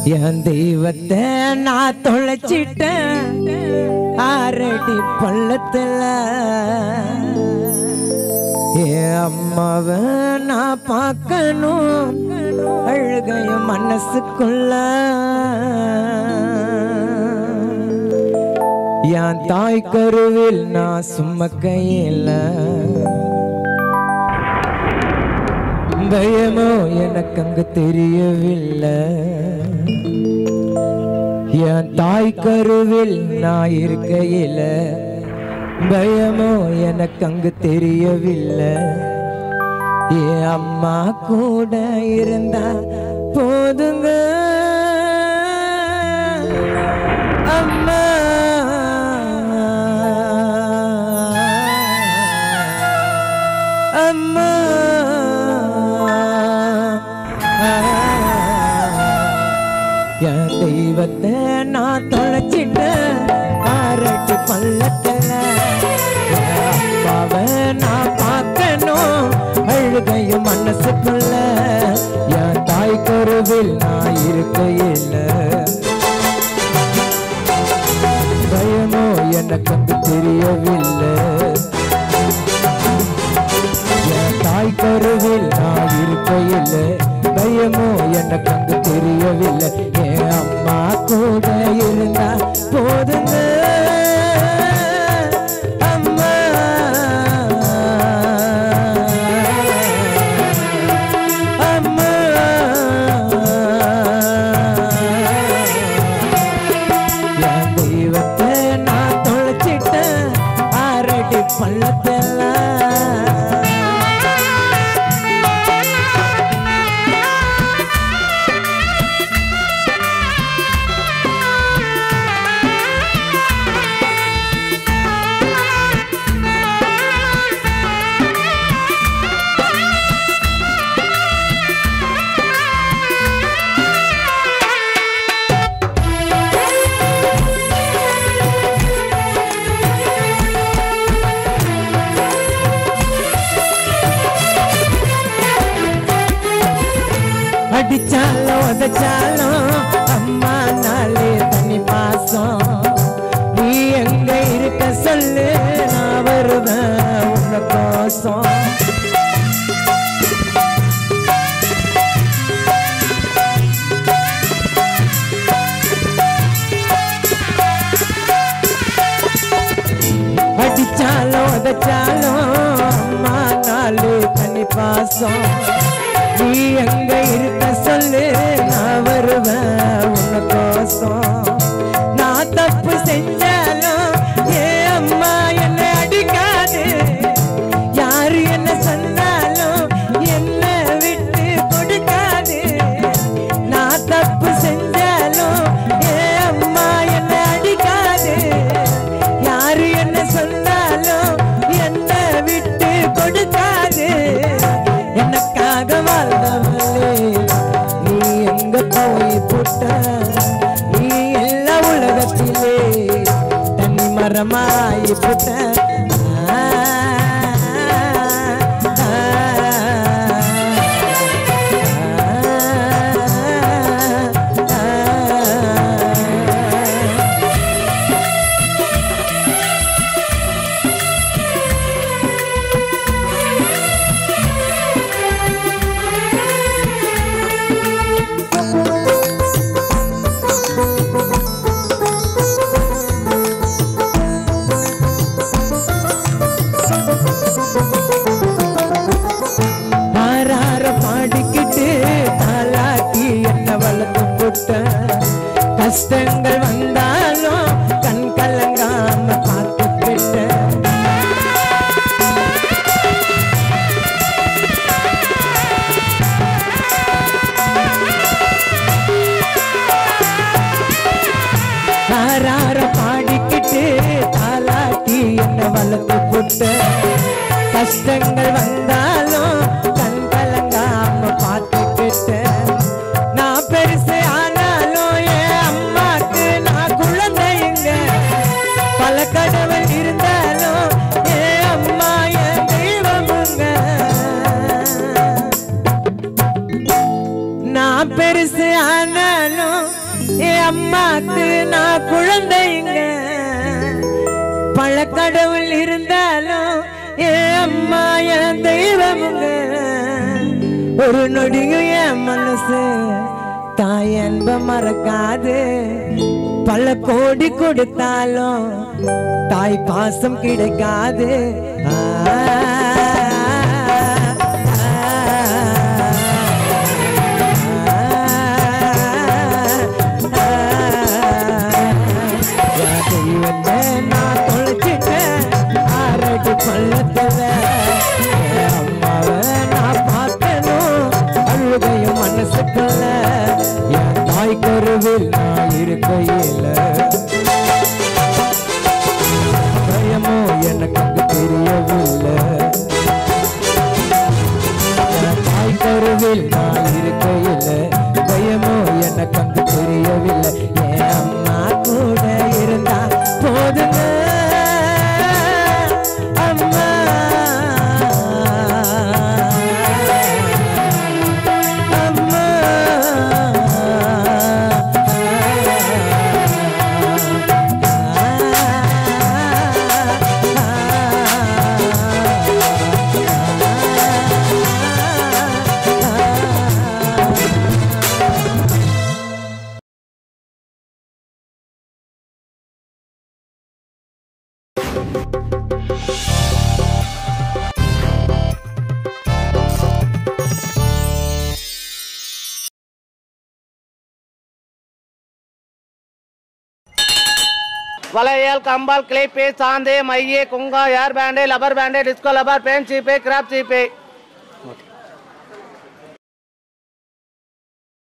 என் தெய்வத்தை நான் தொலைச்சிட்டேன் ஆரடி பள்ளத்துல. என் அம்மாவை நான் பார்க்கணும் அழுகைய மனசுக்குள்ள. என் தாய் கருவில் நான் சுமக்கையில பயமோ எனக்கு அங்கு தெரியவில்லை. என் தாய் கருவில் நான் இருக்கையில பயமோ எனக்கு அங்கு தெரியவில்லை. என் அம்மா கூட இருந்தா போதுங்க. அம்மா அம்மா என் தெய்வத்தை நான் தொலைச்சிட்டேன் ஆரடி பள்ளத்துல. அம்மாவை நான் பார்க்கணும் அழுகையும் மனசுக்குள்ள. என் தாய் கருவில் நான் இருக்கையில பயமோ எனக்கு அங்கு தெரியவில்லை. என் தாய் கருவில் நான் இருக்கையில பயமோ எனக்கு அங்கு தெரியவில்லை. என் அம்மா கூட இருந்தா போதுங்க. அம்மா அம்மா என் தெய்வத்தை நான் தொலைச்சிட்டேன் ஆரடி பள்ளத்துல. அடிச்சாலும் உதச்சாலும் அம்மா நாளே தனி பாசம். நீ எங்க இருக்க சொல்லு நான் வருவேன் உன்ன கோசம். அடிச்சாலும் உதச்சாலும் அம்மா நாளே தனி பாசம். நீ எங்க இருக்க சொல்லு நான் வருவேன் உன்ன கோசம். நான் தப்பு செஞ்சாலும் ஏன் அம்மா என்னை அடிக்காது. யாரு என்ன சொன்னாலும் என்ன விட்டு கொடுக்காது. நான் தப்பு செஞ்சாலும் ஏன் அம்மா என்னை அடிக்காது. யாரு என்ன சொன்னாலும் என்ன விட்டு கொடுக்காது. எனக்காக வாழ்ந்தவளே நீ எங்க போய் புட்ட. நீ எல்லா உலகத்திலே தனி மரமாய் புட்ட. கஷ்டங்கள் வந்தாலும் கண் கலங்காம பார்த்துக்கிட்ட. ஆரார பாடிக்கிட்டு தாலாட்டி என்ன வளர்த்து போட்ட. கஷ்டங்கள் வந்தாலும் கண் கலங்காம பார்த்துக்கிட்ட. நான் பெருசு ஆனாலும் என் அம்மாக்கு நான் குழந்தைங்க. பல கடவுள் இருந்தாலும் என் அம்மா என் தெய்வமுங்க. நான் பெருசு ஆனாலும் அம்மாக்கு நான் குழந்தைங்க பழக்கடவுள் இருந்தாலும் என் அம்மா என் தெய்வமுங்க ஒரு நொடியும் என் மனசு தாய் அன்ப மறக்காது பல கோடி கொடுத்தாலும் தாய் பாசம் கிடைக்காது நான் தொலைச்சிட்டேன் ஆரடி பள்ளத்துல அம்மாவை நான் பார்த்தனும் அழுகையும் மனசுக்குள்ள என் தாய் கருவில் நான் இருக்கையில் பயமோ எனக்கு தெரியவில்லை என் தாய் கருவில் நான் இருக்கையில் பயமோ எனக்கு தெரியவில்லை என் அம்மா கூட இருந்தா போதுங்க அம்மா அம்மா वलयल कंबल क्लिप चांदे मइये कुंगा hair band rubber band disco rubber पेन चीपे क्रैप चीपे